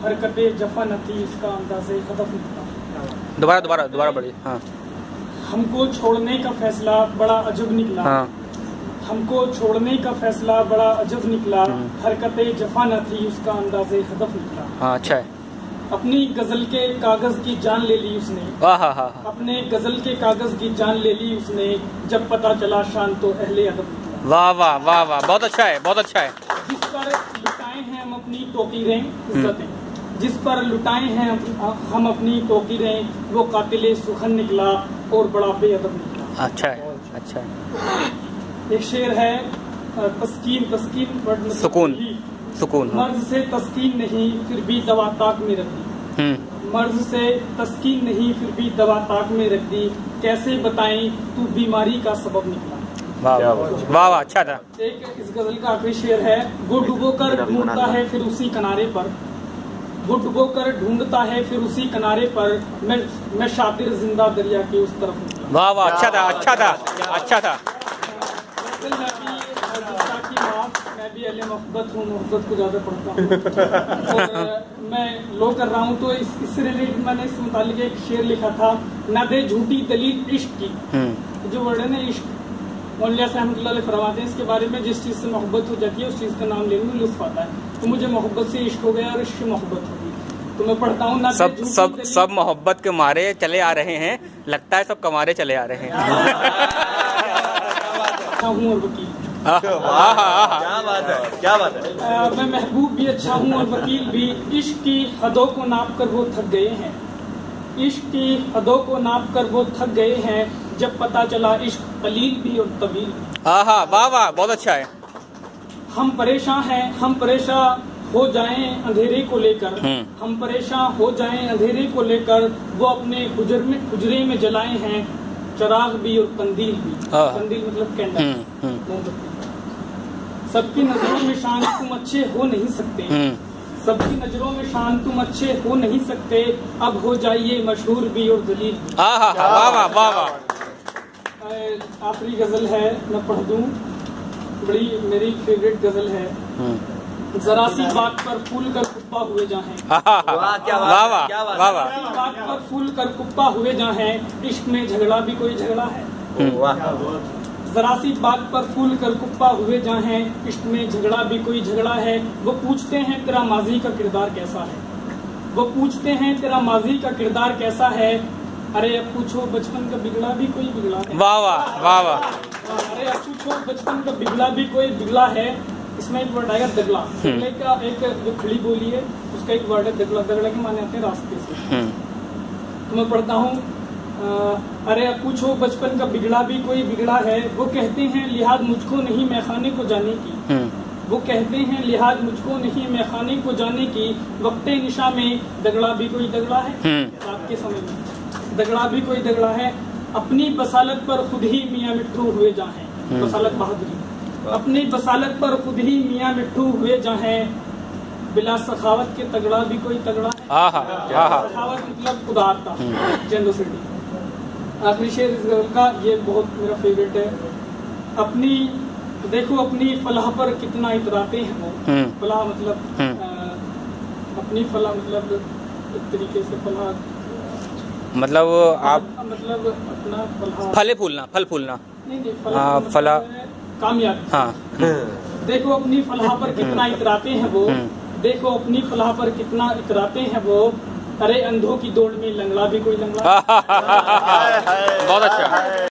हरकतें जफा न थी उसका अंदाज़े हदफ निकला। दोबारा बढ़िए। हाँ। हमको छोड़ने का फैसला बड़ा अजब निकला। हाँ। हमको छोड़ने का फैसला बड़ा अजब निकला, हरकतें जफा न थी उसका अंदाज़े हदफ निकला। हाँ, अच्छा है। अपनी गजल के कागज की जान ले ली उसने। अपने गजल के कागज की जान ले ली उसने, जब पता चला शान तो अहले अदब निकला। वाह वाह वाह वाह, बहुत अच्छा है, बहुत अच्छा है। जिस पर लुटाए हैं हम अपनी तोकीरें इज्जतें, जिस पर लुटाए हैं हम अपनी तोकीरें, वो कातिले सुखन निकला और बड़ा बेअदब निकला। अच्छा है, अच्छा है। एक शेर है, तस्कीन सुकून। मर्ज से तस्कीन नहीं फिर भी दवा ताक में रख दी। मर्ज से तस्कीन नहीं फिर भी दवा ताक में रख दी, कैसे बताएं तू बीमारी का सबब निकला। वाह वाह, अच्छा था। एक इस गजल का आखिरी शेर है, वो डुबो कर ढूंढता है फिर उसी किनारे पर, वो डुबो कर ढूंढता है फिर उसी किनारे पर, मैं शातिर जिंदा दरिया के उस तरफ निकला। वाह वाह, अच्छा था, अच्छा था, अच्छा था। मैं भी अहले मोहब्बत हूँ, मोहब्बत को ज्यादा पढ़ता हूँ और मैं लो कर रहा हूँ, तो इससे रिलेटेड मैंने इस मुतालिक एक शेर लिखा था, ना दे झूठी दलील इश्क की। जो वर्ड है ना इश्क, मौलाना रहमतुल्लाह अलैह फरमाते हैं इसके बारे में, जिस चीज से मोहब्बत हो जाती है उस चीज का नाम लेने में लुत्फ आता है। तो मुझे मोहब्बत से इश्क हो गया और इश्क से मोहब्बत हो गई, तो मैं पढ़ता हूँ ना सब मोहब्बत के मारे चले आ रहे हैं, लगता है सब कमारे चले आ रहे हैं। हूँ और वकील, क्या बात है। मैं महबूब भी अच्छा हूँ और वकील भी, इश्क की हदों को नाप कर वो थक गए हैं, इश्क की हदों को नाप कर वो थक गए हैं, जब पता चला इश्क कलील भी और तवील भी। वाह वाह, बहुत अच्छा है। हम परेशान हो जाएं अंधेरे को लेकर, हम परेशान हो जाएं अंधेरे को लेकर, वो अपने हुजरे में जलाए हैं चराग भी और कंदील भी। कंदील मतलब कैंडल, मोमबत्ती। सबकी नजरों में शान तुम अच्छे हो नहीं सकते, सबकी नजरों में शान तुम अच्छे हो नहीं सकते, अब हो जाइए मशहूर भी और दलील भी। वाह वाह वाह वाह। आखिरी गजल है, मैं पढ़ दूं, बड़ी मेरी फेवरेट गजल है। जरा सी बात पर फूल कर कुप्पा हुए जाएं, वाह वाह वाह वाह। बात पर फूल कर कुप्पा हुए जाएं, इश्क में झगड़ा भी कोई झगड़ा है। जरा सी बात पर फूल कर कुप्पा हुए जाएं, इश्क में झगड़ा भी कोई झगड़ा है, वो पूछते हैं तेरा माजी का किरदार कैसा है, वो पूछते हैं तेरा माजी का किरदार कैसा है, अरे अब पूछो बचपन का बिगड़ा भी कोई बिगड़ा है। वाह वाह वाह वाह। अरे अब पूछो बचपन का बिगड़ा भी कोई बिगड़ा है। इसमें एक वर्ड आएगा दगला, दगले का एक जो खड़ी बोली है उसका एक वर्ड है दगला। दगला के माने आते हैं रास्ते से। तो मैं पढ़ता हूँ, अरे अब पूछो बचपन का बिगड़ा भी कोई बिगड़ा है, वो कहते हैं लिहाज मुझको नहीं मैं खाने को जाने की, वो कहते हैं लिहाज मुझको नहीं मैं खाने को जाने की, वक्ते निशा में दगड़ा भी कोई दगड़ा है। रात के समय में दगड़ा भी कोई दगड़ा है, अपनी बसालत पर खुद ही मियाँ मिट्ठू हुए जाएं। बसालत बहादुरी, अपनी बसालत पर खुद ही मियाँ मिट्ठू हुए जाएं, बिला सखावत के तगड़ा भी कोई तगड़ा है। सखावत मतलब उदारता, जेनरोसिटी। आखिरी शेर इस गजल का, ये बहुत मेरा फेवरेट है। अपनी देखो अपनी फलाह पर कितना इतराते हैं वो। फलाह मतलब अपनी फलाह मतलब एक तरीके से फलाह मतलब आप मतलब अपना फलाह, फल फूलना नहीं फला कामयाबी। हाँ। देखो अपनी फलाह पर कितना इतराते हैं वो, देखो अपनी फलाह पर कितना इतराते हैं वो, अरे अंधों की दौड़ में लंगड़ा भी कोई लंगड़ा। बहुत अच्छा।